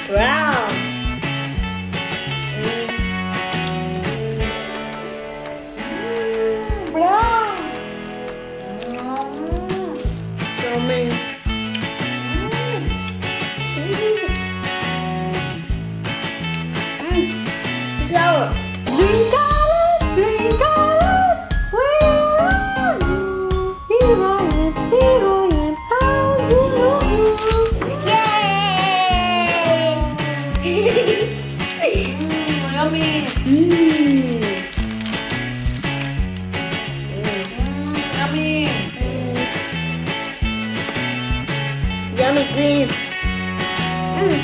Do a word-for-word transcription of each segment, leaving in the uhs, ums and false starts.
Brown. Brown. Yummy. Sour. Green color, green color, where are you? Here I am, here I am, how do you know? Yay! Mm, yummy. Mmm. Mm, yummy. Yummy green. Mm.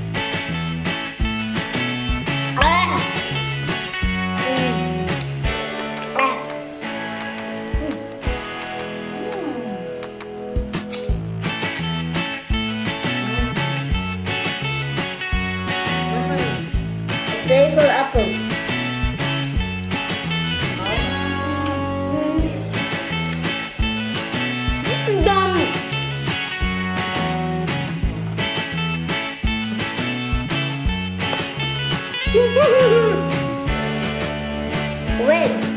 Ah. Mm. Ah. Flavor apple. Mm. Yummy. Red.